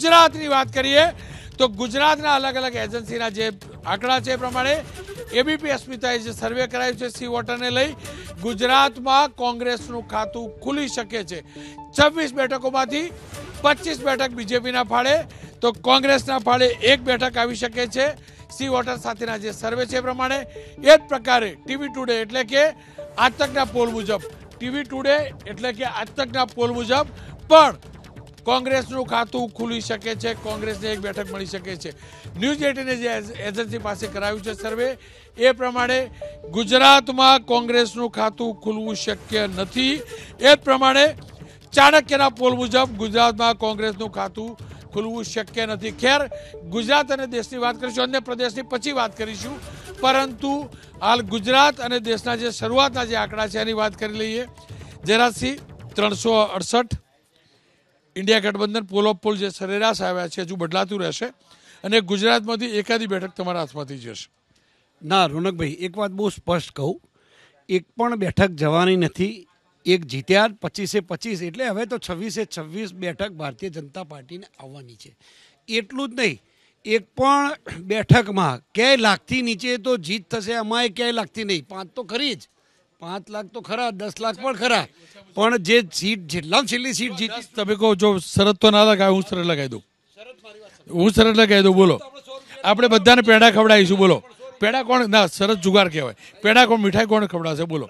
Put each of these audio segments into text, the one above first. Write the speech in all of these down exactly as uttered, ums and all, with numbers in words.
ગુજરાતની વાત કરીએ તો ગુજરાતના અલગ અલગ એજન્સીના જે આંકડા છે એ પ્રમાણે એબીપી અસ્મિતાએ જે સર્વે કરાયું છે સી વોટરને લઈ ગુજરાતમાં કોંગ્રેસનું ખાતું ખુલી શકે છે. છવ્વીસ બેઠકોમાંથી પચીસ બેઠક બીજેપીના ફાળે તો કોંગ્રેસના ફાળે એક બેઠક આવી શકે છે. સી વોટર સાથેના જે સર્વે છે એ પ્રમાણે એ જ પ્રકારે ટીવી ટુડે એટલે કે આજ તકના પોલ મુજબ ટીવી ટુડે એટલે કે આજ તકના પોલ મુજબ પણ કોંગ્રેસનું ખાતું ખુલી શકે છે. કોંગ્રેસને એક બેઠક મળી શકે છે. ન્યૂઝ એટીને જે એજન્સી પાસે કરાવ્યું છે સર્વે એ પ્રમાણે ગુજરાતમાં કોંગ્રેસનું ખાતું ખુલવું શક્ય નથી. એ જ પ્રમાણે ચાણક્યના પોલ મુજબ ગુજરાતમાં કોંગ્રેસનું ખાતું ખુલવું શક્ય નથી. ખેર ગુજરાત અને દેશની વાત કરીશું, અન્ય પ્રદેશની પછી વાત કરીશું, પરંતુ હાલ ગુજરાત અને દેશના જે શરૂઆતના જે આંકડા છે એની વાત કરી લઈએ. જરાસી ત્રણસો અડસઠ ઇન્ડિયા ગઠબંધન પોલ ઓફ પોલ જે સરેરાશ આવ્યા છે હજુ બદલાતું રહેશે અને ગુજરાતમાંથી એકાદી બેઠક તમારા હાથમાંથી જશે. ના રોનકભાઈ, એક વાત બહુ સ્પષ્ટ કહું, એક પણ બેઠક જવાની નથી. એક જીત્યા પચીસે પચીસ એટલે હવે તો છવ્વીસે છવ્વીસ બેઠક ભારતીય જનતા પાર્ટીને આવવાની છે. એટલું જ નહીં, એક પણ બેઠકમાં ક્યાંય લાખથી નીચે તો જીત થશે અમારે ક્યાંય લાગતી નહીં. પાંચ તો ખરી જ, પાંચ લાખ તો ખરા, દસ લાખ પણ ખરા, પણ જે સીટ જેટલા છેલ્લી સીટ જીતી. તમે કહો જો શરત તો ના લગાવે, હું શરત લગાવી દઉં, હું શરત લગાવી દઉં. બોલો, આપણે બધાને પેડા ખવડાવીશું. બોલો, પેડા કોણ? ના, શરત જુગાર કહેવાય. પેડા કોણ, મીઠાઈ કોણ ખવડાવશે? બોલો.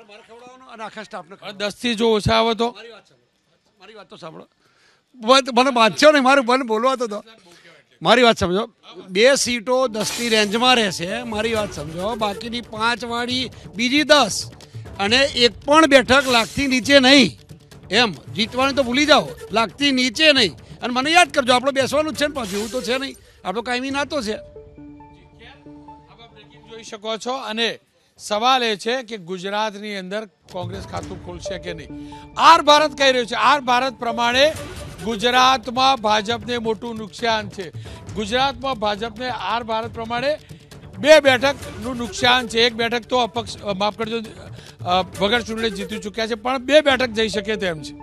દસ થી જો ઓછા આવે તો મારી વાત તો સાંભળો, મને બાંધશો નહીં, મારું મને બોલવા તો મારી વાત સમજો. બે સીટો દસની રેન્જમાં રહેશે, મારી વાત સમજો. બાકીની પાંચ વાળી બીજી દસ અને એક પણ બેઠક લાખથી નીચે નહીં. એમ જીતવાની તો ભૂલી જાઓ, લાખથી નીચે નહીં. અને મને યાદ કરજો, આપણે બેસવાનું જ છે ને, પાછું એવું તો છે નહીં, આપણો કાયમી નાતો છે. જોઈ શકો છો. અને સવાલ એ છે કે ગુજરાતની અંદર કોંગ્રેસ ખાતું ખોલશે કે નહીં. આર ભારત કહી રહ્યું છે, આર ભારત પ્રમાણે ગુજરાતમાં ભાજપને મોટું નુકસાન છે. ગુજરાતમાં ભાજપને આર ભારત પ્રમાણે બે બેઠકનું નુકસાન છે. એક બેઠક તો અપક્ષ માફ કરજો વગર ચૂંટણી જીતી ચૂક્યા છે, પણ બે બેઠક જઈ શકે તેમ છે.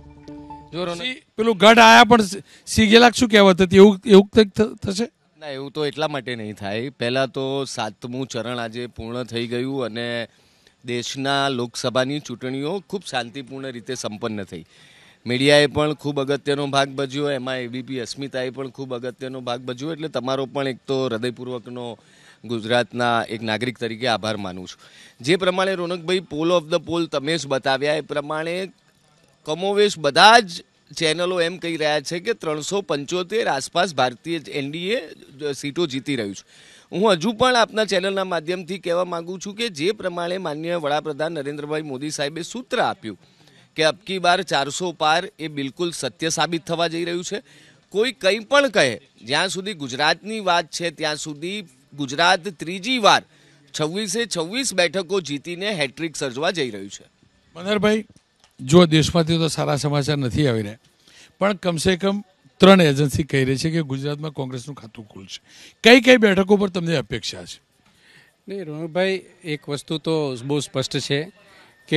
પેલું ગઢ આયા પણ સી ગેલા શું કહેવત હતી, એવું એવું થશે? ના, એવું તો એટલા માટે નહીં થાય. પહેલાં તો સાતમું ચરણ આજે પૂર્ણ થઈ ગયું અને દેશના લોકસભાની ચૂંટણીઓ ખૂબ શાંતિપૂર્ણ રીતે સંપન્ન થઈ. મીડિયાએ પણ ખૂબ અગત્યનો ભાગ ભજવ્યો, એમાં એબીપી અસ્મિતાએ પણ ખૂબ અગત્યનો ભાગ ભજવ્યો. એટલે તમારો પણ એક તો હૃદયપૂર્વકનો ગુજરાતના એક નાગરિક તરીકે આભાર માનું છું. જે પ્રમાણે રોનકભાઈ પોલ ઓફ ધ પોલ તમે જ બતાવ્યા એ પ્રમાણે કમોવેશ બધા જ ચેનલો એમ કહી રહ્યા છે કે ત્રણસો પંચોતેર આસપાસ ભારતીય એનડીએ સીટો જીતી રહ્યું છે. હું હજુ પણ આપના ચેનલના માધ્યમથી કહેવા માગું છું કે જે પ્રમાણે માનનીય વડાપ્રધાન નરેન્દ્રભાઈ મોદી સાહેબે સૂત્ર આપ્યું કે અબકી બાર ચારસો પાર, એ બિલકુલ સત્ય સાબિત થવા જઈ રહ્યું છે. કોઈ કંઈ પણ કહે, જ્યાં સુધી ગુજરાતની વાત છે ત્યાં સુધી ગુજરાત ત્રીજી વાર છવ્વીસે છવ્વીસ બેઠકો જીતીને હેટ્રિક સર્જવા જઈ રહ્યું છે. મનહરભાઈ, જો દેશમાંથી તો સારા સમાચાર નથી આવી રહ્યા, પણ કમસે કમ ત્રણ એજન્સી કહી રહી છે કે ગુજરાતમાં કોંગ્રેસનું ખાતું ખુલશે. કઈ કઈ બેઠકો પર તમને અપેક્ષા છે? નહીં રોનકભાઈ, એક વસ્તુ તો બહુ સ્પષ્ટ છે કે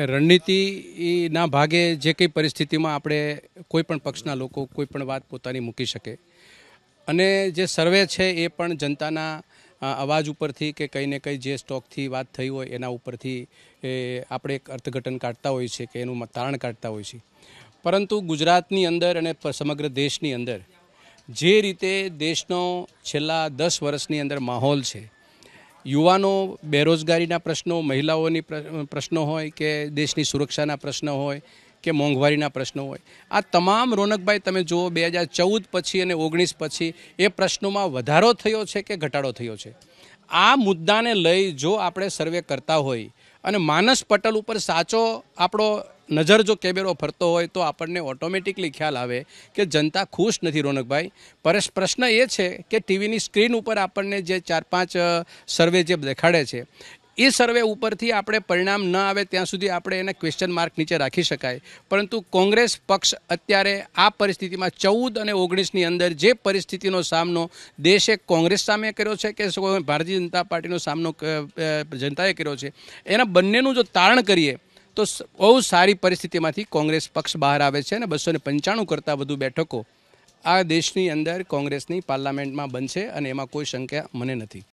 રણનીતિના ભાગે જે કંઈ પરિસ્થિતિમાં આપણે કોઈ પણ પક્ષના લોકો કોઈ પણ વાત પોતાની મૂકી શકે, અને જે સર્વે છે એ પણ જનતાના અવાજ ઉપરથી કે કંઈ ને કંઈ જે સ્ટોકથી વાત થઈ હોય એના ઉપરથી એ આપણે એક અર્થઘટન કાઢતા હોઈએ છીએ કે એનું તારણ કાઢતા હોઈએ છીએ. પરંતુ ગુજરાતની અંદર અને સમગ્ર દેશની અંદર જે રીતે દેશનો છેલ્લા દસ વર્ષની અંદર માહોલ છે, યુવાનો બેરોજગારીના પ્રશ્નો, મહિલાઓની પ્રશ્નો હોય કે દેશની સુરક્ષાના પ્રશ્નો હોય કે મોંઘવારીના પ્રશ્નો હોય, આ તમામ રોનકભાઈ તમે જુઓ બે હજાર ચૌદ પછી અને ઓગણીસ પછી એ પ્રશ્નોમાં વધારો થયો છે કે ઘટાડો થયો છે. આ મુદ્દાને લઈ જો આપણે સર્વે કરતા હોય અને માનસ પટલ ઉપર સાચો આપણો નજર જો કેમેરો ફરતો હોય તો આપણને ઓટોમેટિકલી ખ્યાલ આવે કે જનતા ખુશ નથી રોનકભાઈ. પરસ પ્રશ્ન એ છે કે ટીવીની સ્ક્રીન ઉપર આપણને જે ચાર પાંચ સર્વે જે દેખાડે છે એ સર્વે ઉપરથી આપણે પરિણામ ન આવે ત્યાં સુધી આપણે એને ક્વેશ્ચન માર્ક નીચે રાખી શકાય. પરંતુ કોંગ્રેસ પક્ષ અત્યારે આ પરિસ્થિતિમાં ચૌદ અને ઓગણીસની અંદર જે પરિસ્થિતિનો સામનો દેશે કોંગ્રેસ સામે કર્યો છે કે ભારતીય જનતા પાર્ટીનો સામનો જનતાએ કર્યો છે, એના બંનેનું જો તારણ કરીએ તો બહુ સારી પરિસ્થિતિમાંથી કોંગ્રેસ પક્ષ બહાર આવે છે અને બસો ને પંચાણું કરતાં વધુ બેઠકો આ દેશની અંદર કોંગ્રેસની પાર્લામેન્ટમાં બનશે અને એમાં કોઈ શંકા મને નથી.